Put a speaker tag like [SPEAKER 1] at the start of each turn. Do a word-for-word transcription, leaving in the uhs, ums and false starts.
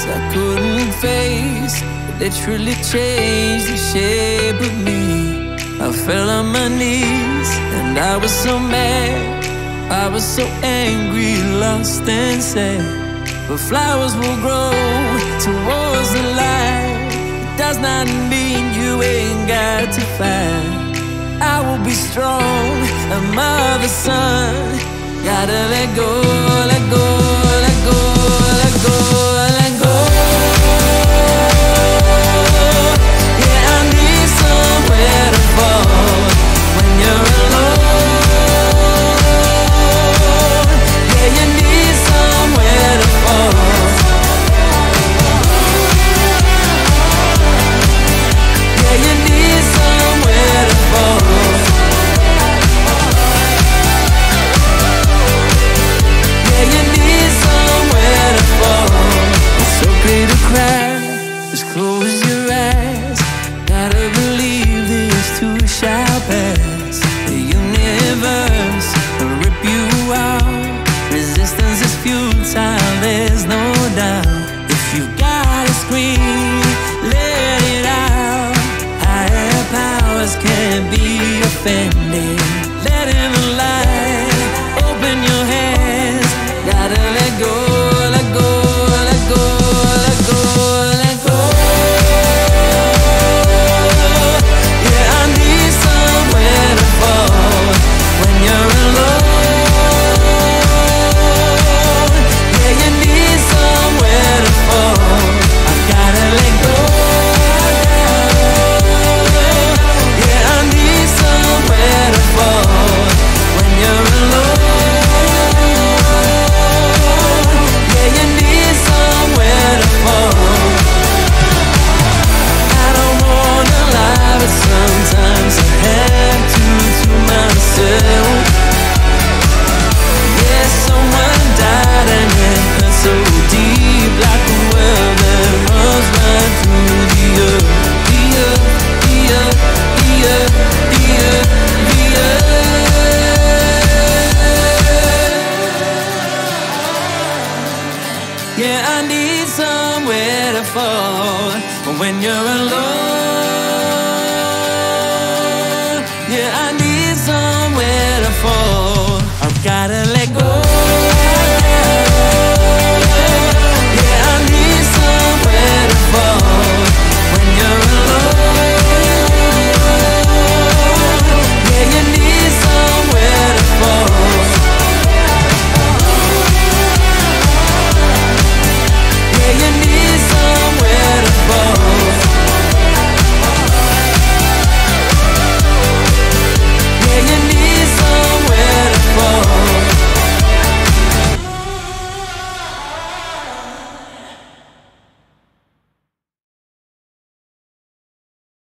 [SPEAKER 1] I couldn't face, literally changed the shape of me. I fell on my knees and I was so mad, I was so angry, lost and sad. But flowers will grow towards the light. It does not mean you ain't got to fight. I will be strong, a mother's son. Gotta let go, let go, let go, let go, let go. Yeah, I need somewhere to fall when you're alone. Yeah, you need somewhere to fall. Yeah, you need somewhere to fall. Yeah, you need somewhere to fall. It's okay to cry, just close your eyes. Gotta believe this too shall pass. The universe will rip you out. Resistance is futile, there's no doubt. If you gotta scream, let it out. Higher powers can't be offended. Let in the light, open your hands. Gotta let go, let go, let go, let go, let go. Yeah, I need somewhere to fall when you're alone. Yeah, you need somewhere to fall. I've gotta let go. Yeah, I need somewhere to fall when you're alone. Yeah, you need somewhere to fall. I don't wanna lie, but sometimes I have to to myself. Yeah, someone died and it hurt so deep, like a well that runs right through the earth, the earth, the earth, the earth, the earth, the earth. Yeah, I need somewhere to fall when you're alone. Yeah, I need somewhere to fall. I've gotta let go.